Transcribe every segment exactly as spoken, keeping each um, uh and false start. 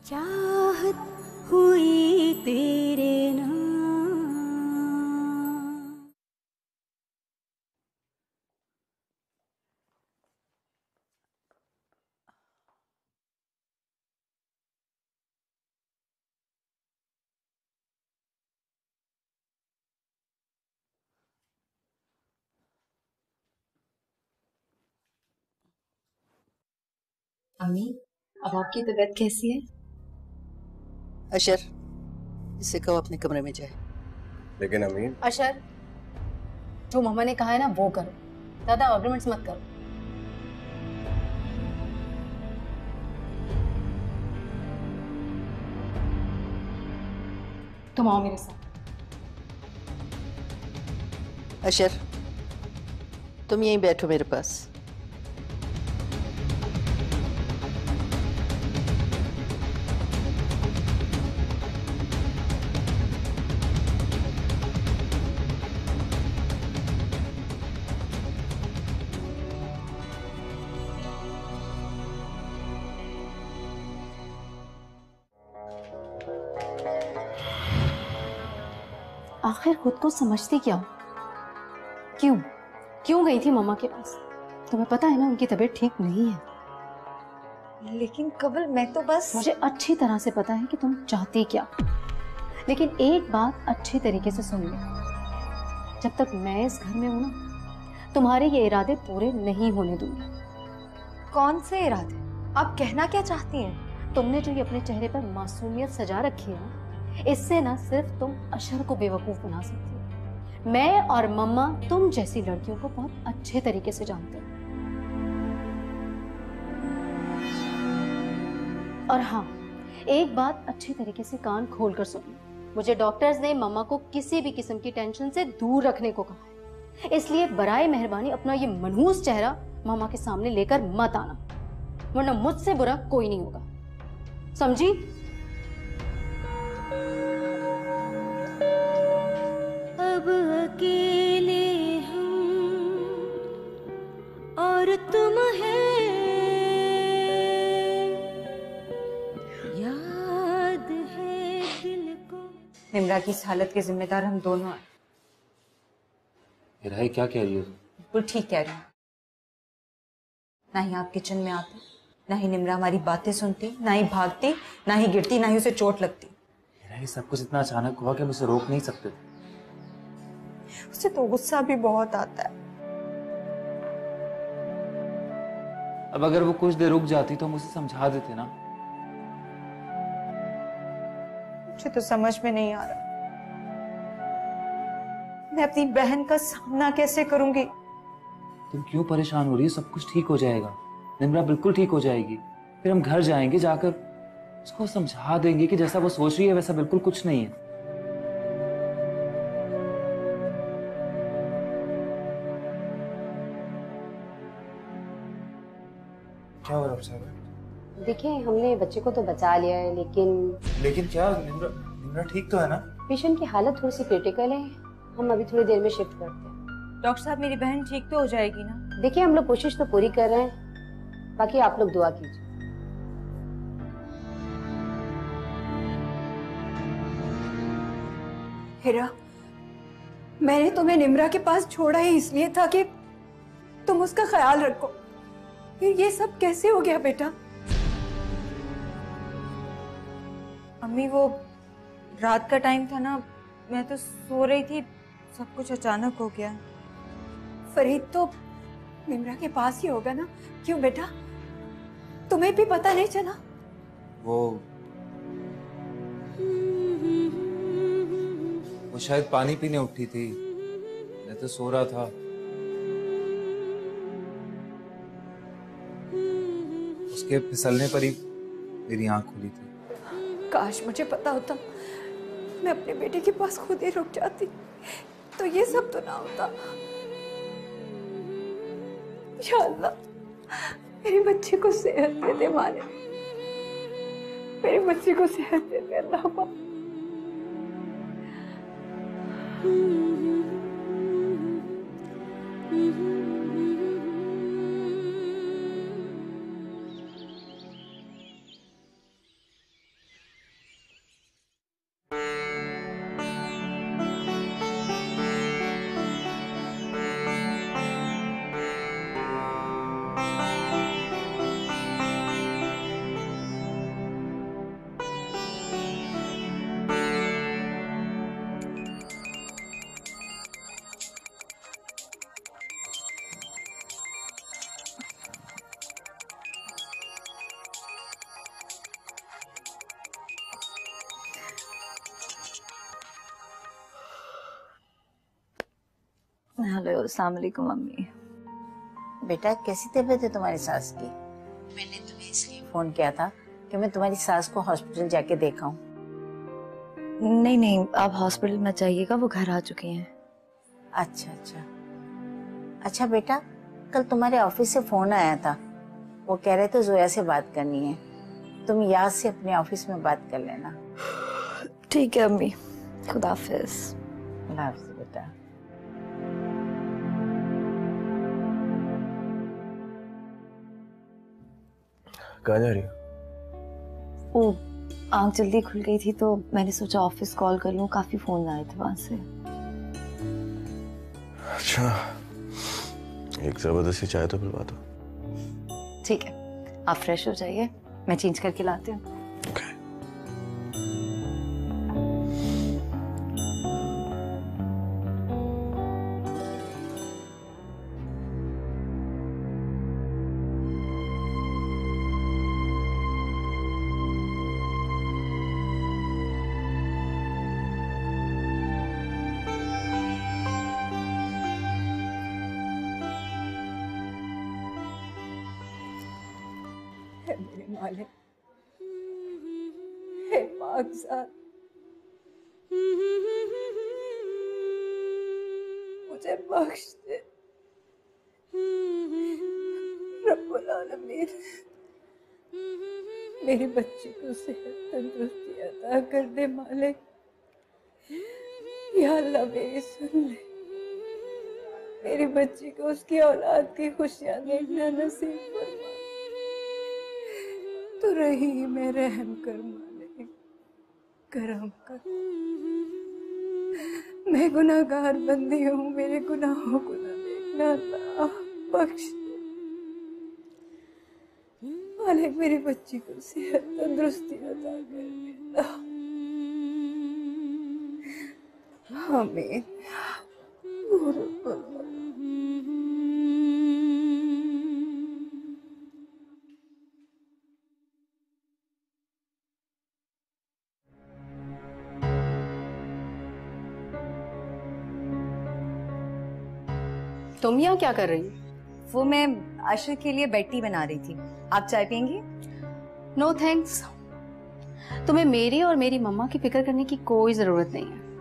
चाहत हुई तेरे नाम। अम्मी, अब आपकी तबीयत कैसी है? अशर, इससे कहो अपने कमरे में जाए। लेकिन अम्मी। अशर, जो मम्मा ने कहा है ना वो करो, ज्यादा आर्गुमेंट्स मत करो। तुम आओ मेरे साथ। अशर, तुम यहीं बैठो मेरे पास। आखिर खुद को समझती क्या हो? क्यों क्यों गई थी मम्मा के पास? तुम्हें पता है ना उनकी तबीयत ठीक नहीं है। लेकिन कवल, मैं तो बस मुझे अच्छी तरह से पता है कि तुम चाहती क्या, लेकिन एक बात अच्छी तरीके से सुन लो। जब तक मैं इस घर में हूं ना, तुम्हारे ये इरादे पूरे नहीं होने दूंगी। कौन से इरादे? आप कहना क्या चाहती हैं? तुमने जो ये अपने चेहरे पर मासूमियत सजा रखी है ना, इससे ना सिर्फ तुम अशर को बेवकूफ बना सकती हो। मैं और मम्मा तुम जैसी लड़कियों को बहुत अच्छे तरीके से जानते हैं। और हाँ, एक बात अच्छी तरीके से कान खोल कर सुन लो। मुझे डॉक्टर्स ने मम्मा को किसी भी किस्म की टेंशन से दूर रखने को कहा है, इसलिए बराए मेहरबानी अपना ये मनहूस चेहरा मम्मा के सामने लेकर मत आना, वरना मुझसे बुरा कोई नहीं होगा, समझी? अब अकेले हम और तुम हैं, याद है दिल को। निम्रा की इस हालत के जिम्मेदार हम दोनों हैं। राही क्या कह रही हो? बिल्कुल ठीक कह रही हूँ। ना ही आप किचन में आते, ना ही निम्रा हमारी बातें सुनती, ना ही भागती, ना ही गिरती, ना ही उसे चोट लगती। राही, सब कुछ इतना अचानक हुआ कि हम उसे रोक नहीं सकते। उसे तो गुस्सा भी बहुत आता है। अब अगर वो कुछ देर रुक जाती तो हम उसे समझा देते ना। मुझे तो समझ में नहीं आ रहा, मैं अपनी बहन का सामना कैसे करूंगी। तुम क्यों परेशान हो रही हो? सब कुछ ठीक हो जाएगा। निम्रा बिल्कुल ठीक हो जाएगी। फिर हम घर जाएंगे, जाकर उसको समझा देंगे कि जैसा वो सोच रही है वैसा बिल्कुल कुछ नहीं है। क्या हो रहा है? देखिए, हमने बच्चे को तो बचा लिया है, लेकिन लेकिन क्या? निम्रा निम्रा ठीक तो है ना? पेशेंट की हालत थोड़ी सी क्रिटिकल है, हम अभी थोड़ी देर में शिफ्ट करते हैं। डॉक्टर साहब, मेरी बहन ठीक तो हो जाएगी ना? देखिए, हम लोग कोशिश तो पूरी कर रहे हैं, बाकी आप लोग दुआ कीजिए। हिरा, मैंने तुम्हें निम्रा के पास छोड़ा ही इसलिए था कि तुम उसका ख्याल रखो। फिर ये सब कैसे हो गया बेटा? अम्मी, वो रात का टाइम था ना, मैं तो सो रही थी, सब कुछ अचानक हो गया। फरीद तो निम्रा के पास ही होगा ना? क्यों बेटा, तुम्हें भी पता नहीं चला? वो वो शायद पानी पीने उठी थी, मैं तो सो रहा था। उसके फिसलने पर ही मेरी आंख खुली थी। काश मुझे पता होता, मैं अपने बेटे के पास खुद ही रुक जाती, तो ये सब तो ना होता। या अल्लाह, मेरे बच्चे को सेहत दे दे मालिक, मेरे बच्चे को सेहत दे दे अल्लाह पाक। हेलो, अस्सलाम वालेकुम मम्मी। बेटा कैसी तबीयत है तुम्हारी सास की? मैंने तुम्हें इसलिए फोन किया था कि मैं तुम्हारी सास को हॉस्पिटल जाके देखाऊं। नहीं नहीं, आप हॉस्पिटल मत जाइएगा, वो घर आ चुके हैं। अच्छा अच्छा अच्छा बेटा, कल तुम्हारे ऑफिस से फोन आया था, वो कह रहे थे जोया से बात करनी है, तुम याद से अपने ऑफिस में बात कर लेना। ठीक है अम्मी, खुदा हाफिज। खुदा हाफिज बेटा। कहाँ जा रही हो? वो आँख जल्दी खुल गई थी तो मैंने सोचा ऑफिस कॉल कर लूं, काफी फोन आए थे वहां से। अच्छा, एक जबरदस्ती चाय तो पिलवा दो। ठीक है, आप फ्रेश हो जाइए, मैं चेंज करके लाती हूँ। okay. मेरे मालिक, हे पाक ज़ात, मुझे बख्श दे। रब्बुल आलमीन मेरी बच्ची को सेहत तंदुरुस्ती अता कर दे मालिक। या अल्लाह मेरी सुन ले, मेरी बच्ची को उसकी औलाद की खुशियां देखना नसीब फरमा। तो रही में रहम कर मालिक, करम कर। मैं गुनाहगार बंदी हूँ, मेरे गुनाहों को न देखना, अल्लाह बख्श दे। मालिक मेरी बच्ची को सेहत तंदुरुस्ती अता कर दे। आमीन। तुम यहाँ क्या कर रही हो? वो मैं अशर के लिए बेड टी बना रही थी। आप चाय पियेंगी? नो थैंक्स, तुम्हें मेरी और मेरी मम्मा की फिक्र करने की कोई जरूरत नहीं है,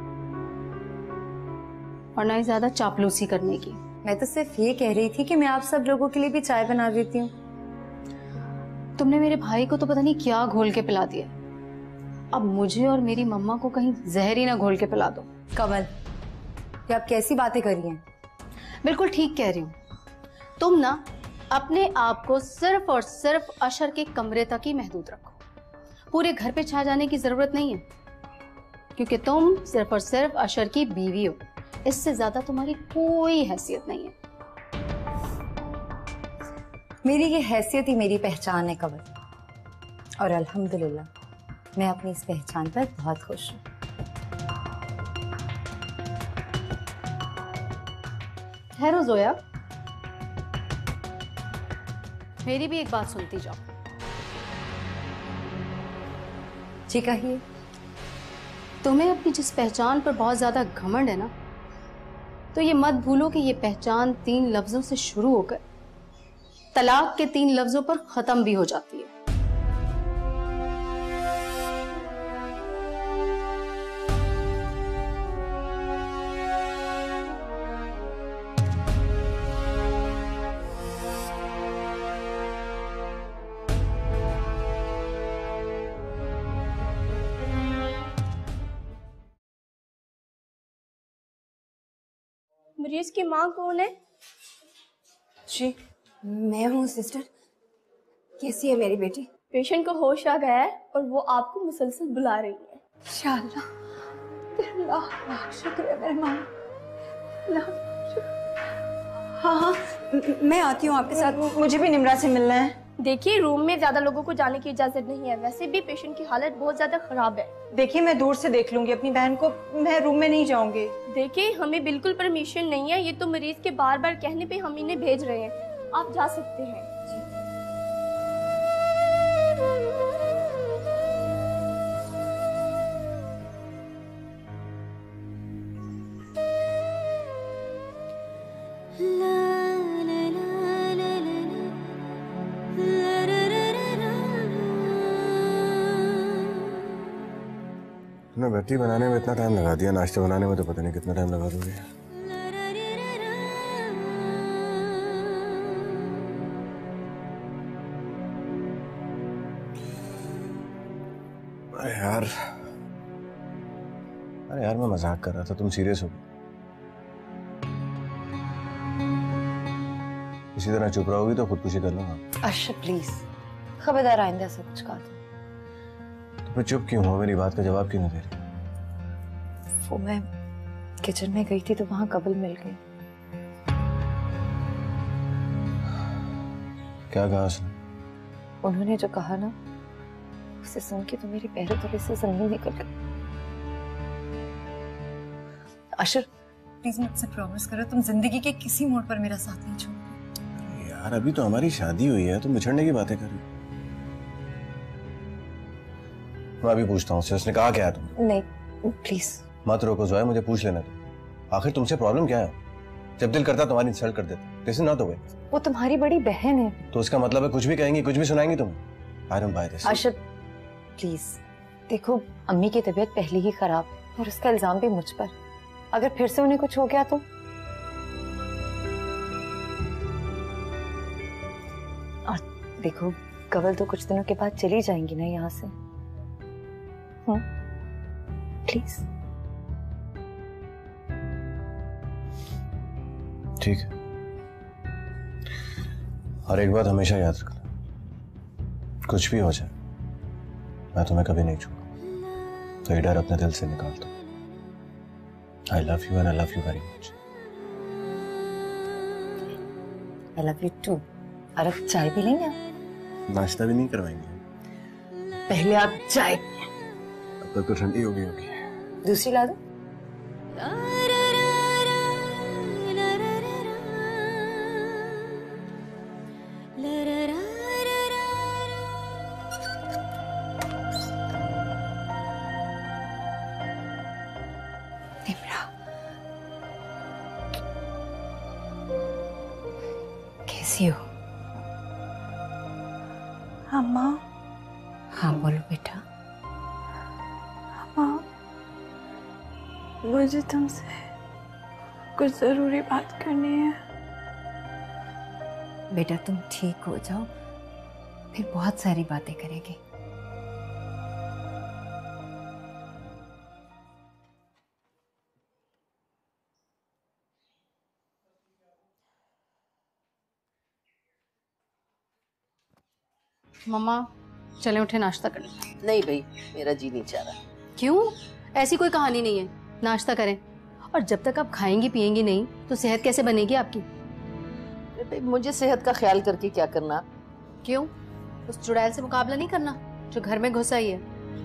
और ना ही ज्यादा चापलूसी करने की। मैं तो सिर्फ ये कह रही थी कि मैं आप सब लोगों के लिए भी चाय बना देती हूँ। तुमने मेरे भाई को तो पता नहीं क्या घोल के पिला दिया, अब मुझे और मेरी मम्मा को कहीं जहर ही ना घोल के पिला दो। कमल, ये आप कैसी बातें कर रही हैं? बिल्कुल ठीक कह रही हूँ। तुम ना अपने आप को सिर्फ और सिर्फ अशर के कमरे तक ही महदूद रखो, पूरे घर पे छा जाने की जरूरत नहीं है, क्योंकि तुम सिर्फ और सिर्फ अशर की बीवी हो, इससे ज्यादा तुम्हारी कोई हैसियत नहीं है। मेरी ये हैसियत ही मेरी पहचान है कमल, और अल्हम्दुलिल्लाह मैं अपनी इस पहचान पर बहुत खुश हूँ। ठहरो जोया, मेरी भी एक बात सुनती जाओ। जी कहिए। तुम्हें अपनी जिस पहचान पर बहुत ज्यादा घमंड है ना, तो ये मत भूलो कि ये पहचान तीन लफ्जों से शुरू होकर तलाक के तीन लफ्जों पर खत्म भी हो जाती है। मरीज की माँ कौन है? जी मैं हूँ सिस्टर। कैसी है मेरी बेटी? पेशेंट को होश आ गया है और वो आपको मुसलसल बुला रही है। इंशाअल्लाह। तेरा लाख लाख शुक्र है मेरे माँ। लाख शुक्र। हाँ हाँ मैं आती हूँ आपके साथ। मुझे भी निम्रा से मिलना है। देखिए रूम में ज्यादा लोगों को जाने की इजाजत नहीं है, वैसे भी पेशेंट की हालत बहुत ज्यादा खराब है। देखिए मैं दूर से देख लूंगी अपनी बहन को, मैं रूम में नहीं जाऊंगी। देखिए हमें बिल्कुल परमिशन नहीं है, ये तो मरीज के बार बार कहने पे हम इन्हें भेज रहे हैं। आप जा सकते हैं। तुमने बैठी बनाने में इतना टाइम लगा दिया, नाश्ते बनाने में तो पता नहीं कितना टाइम लगा दोगे। अरे यार अरे यार मैं मजाक कर रहा था, तुम सीरियस हो गई। इसी तरह चुप रहोगी तो खुदकुशी कर लूंगा। अर्शद प्लीज, खबरदार आइंदा ऐसा कुछ कहा तो फिर चुप क्यों हो? मेरी बात का जवाब क्यों नहीं दे रही? वो मैं किचन में गई थी तो वहां कबल मिल गई। क्या कहा उसने? उन्होंने जो कहा ना, उसे सुन के तो मेरे पैरों तले से जमीन निकल गई। अशर प्लीज मुझसे प्रॉमिस करो तुम जिंदगी के किसी मोड़ पर मेरा साथ नहीं छोड़ोगे। यार अभी तो हमारी शादी हुई है, तुम बिछड़ने की बातें कर रही हो। मैं अभी पूछता हूँ, उसने कहा क्या है तुम? नहीं प्लीज मत रोको जोया, मुझे पूछ लेना तुम। आखिर तुमसे प्रॉब्लम क्या है? जब दिल करता तुम्हारी इंसल्ट कर देता। This is not the way. वो तुम्हारी बड़ी बहन है। तो उसका मतलब है कुछ भी कहेंगी, कुछ भी सुनाएंगी तुम? I don't buy this. Arshad please देखो, अम्मी की तबीयत पहले ही खराब है और उसका इल्जाम भी मुझ पर। अगर फिर से उन्हें कुछ हो गया तो? और देखो कवल तो कुछ दिनों के बाद चली जाएंगी ना यहाँ से। Hmm please. ठीक है, और एक बात हमेशा याद रखना, कुछ भी हो जाए मैं तुम्हें कभी नहीं छूऊंगा। तो ये डर अपने दिल से निकाल दो। I love you and I love you very much. I love you too. और अब चाय पी लेंगे आप? नाश्ता भी नहीं करवाएंगे? पहले आप चाय। अब तक तो ठंडी हो गई होगी। दूसरी ला दो। कैसी हो? अम्मा। हाँ बोलो बेटा। अम्मा, मुझे तुमसे कुछ जरूरी बात करनी है। बेटा तुम ठीक हो जाओ, फिर बहुत सारी बातें करेंगे। मम्मा चले उठे नाश्ता कर लें। नहीं भाई, मेरा जी नहीं चाह रहा। क्यों? ऐसी कोई कहानी नहीं है, नाश्ता करें। और जब तक आप खाएंगी पिएंगी नहीं तो सेहत कैसे बनेगी आपकी? अरे भाई, मुझे सेहत का ख्याल करके क्या करना? क्यों? उस चुड़ैल से मुकाबला नहीं करना जो घर में घुस आई है?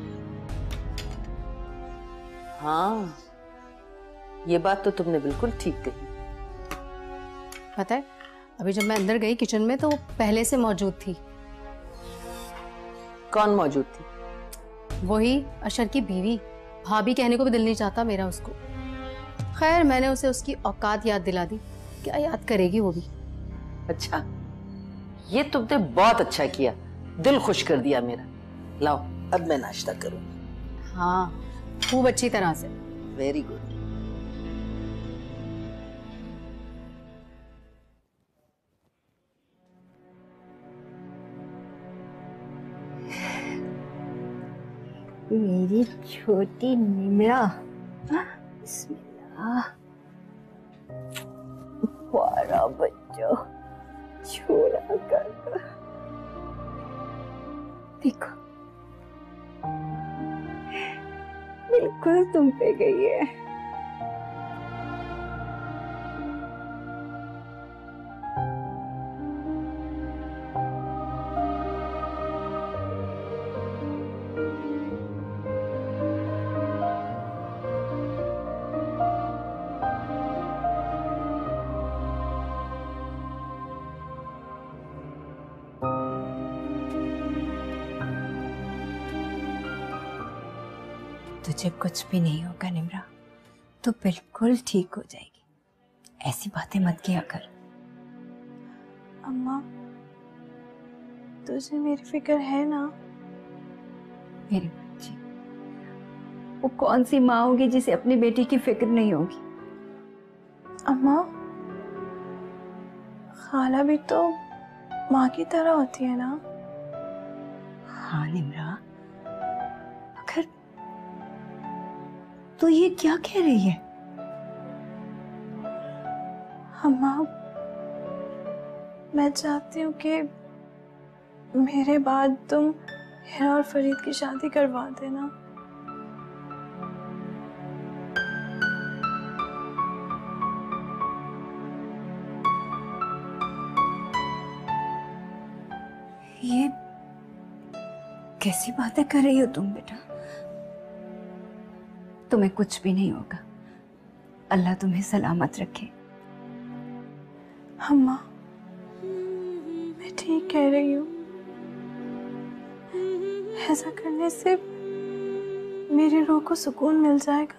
हाँ, ये बात तो तुमने बिल्कुल ठीक कही। पता है, अभी जब मैं अंदर गई किचन में तो वो पहले से मौजूद थी। कौन मौजूद थी? वही अशर की बीवी। भाभी कहने को भी दिल नहीं चाहता मेरा उसको। खैर मैंने उसे उसकी औकात याद दिला दी। क्या याद करेगी वो भी। अच्छा, ये तुमने बहुत अच्छा किया, दिल खुश कर दिया मेरा। लाओ अब मैं नाश्ता करूँ। हाँ खूब अच्छी तरह से। Very good. मेरी छोटी निमरा, बिस्मिल्लाह। प्यारा बच्चा, छोड़ा कर। देखो बिल्कुल तुम पे गई है। तुझे कुछ भी नहीं होगा निम्रा, तू बिल्कुल ठीक हो जाएगी। ऐसी बातें मत किया कर। अम्मा, तुझे मेरी फिक्र है ना? मेरी बच्ची, वो कौन सी माँ होगी जिसे अपनी बेटी की फिक्र नहीं होगी। अम्मा, खाला भी तो माँ की तरह होती है ना। हाँ निम्रा, अगर तो ये क्या कह रही है? अम्मा, मैं चाहती हूँ कि मेरे बाद तुम हिरा और फरीद की शादी करवा देना। ये कैसी बातें कर रही हो तुम बेटा? तुम्हें कुछ भी नहीं होगा, अल्लाह तुम्हें सलामत रखे। अम्मा, मैं ठीक कह रही हूँ। ऐसा करने से मेरी रूह को सुकून मिल जाएगा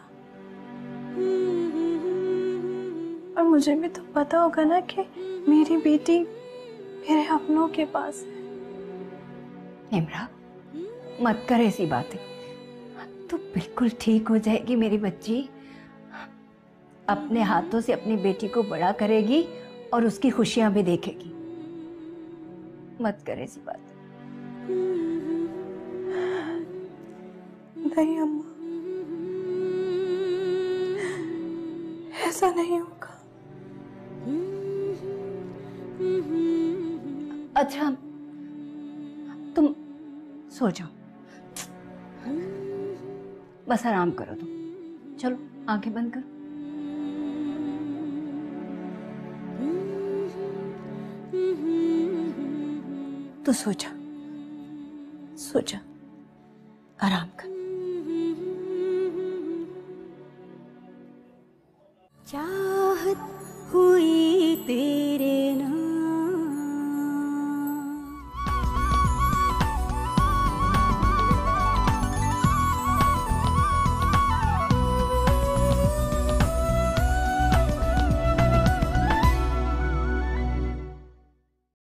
और मुझे भी तो पता होगा ना कि मेरी बेटी मेरे अपनों के पास है। निम्रा, मत कर ऐसी बातें। तू बिल्कुल ठीक हो जाएगी मेरी बच्ची। अपने हाथों से अपनी बेटी को बड़ा करेगी और उसकी खुशियां भी देखेगी। मत कर ऐसी बात। नहीं अम्मा, ऐसा नहीं होगा। अच्छा तुम सो जाओ, बस आराम करो तुम। चलो आंखें बंद करो। तो सो जा, सो जा, आराम कर। चाहत हुई तेरी